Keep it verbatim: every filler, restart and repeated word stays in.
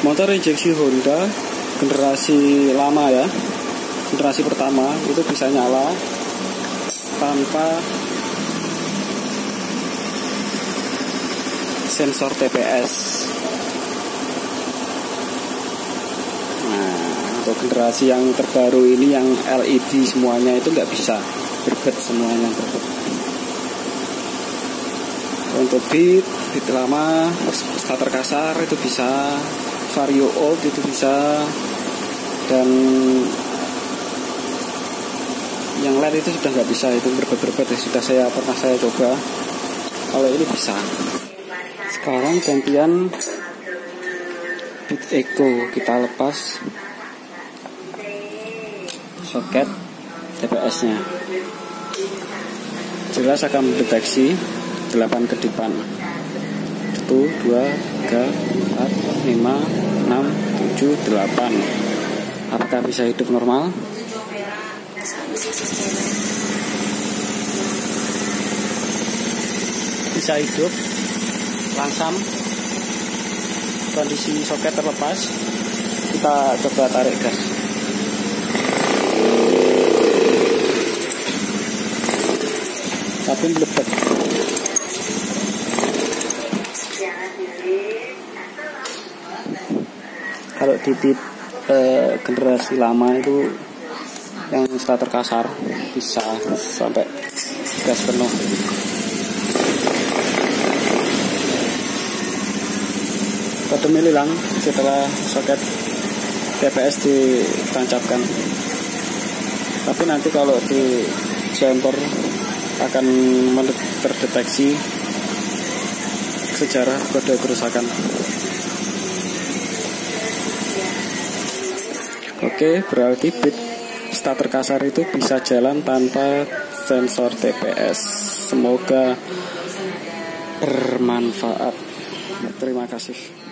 Motor injeksi Honda generasi lama ya, generasi pertama itu bisa nyala tanpa sensor T P S. Nah, untuk generasi yang terbaru ini yang L E D semuanya itu nggak bisa berbed, semuanya berbed. Untuk beat, beat lama, starter kasar itu bisa, vario old itu bisa, dan yang lain itu sudah nggak bisa, itu berbed-berbed ya, sudah saya pernah saya coba. Kalau ini bisa. Sekarang gantian Beat Eco, kita lepas soket T P S-nya. Jelas akan mendeteksi delapan kedipan. satu, dua, tiga, empat, lima, enam, tujuh, delapan. Apakah bisa hidup normal? Bisa hidup langsam. Kondisi soket terlepas. Kita coba tarik gas. Tapi meledak. Kalau di tip eh, generasi lama itu yang starter kasar bisa sampai gas penuh. Kodenya hilang setelah soket T P S ditancapkan. Tapi nanti kalau di jumper akan terdeteksi sejarah kode kerusakan. Oke, berarti beat starter kasar itu bisa jalan tanpa sensor T P S. Semoga bermanfaat. Terima kasih.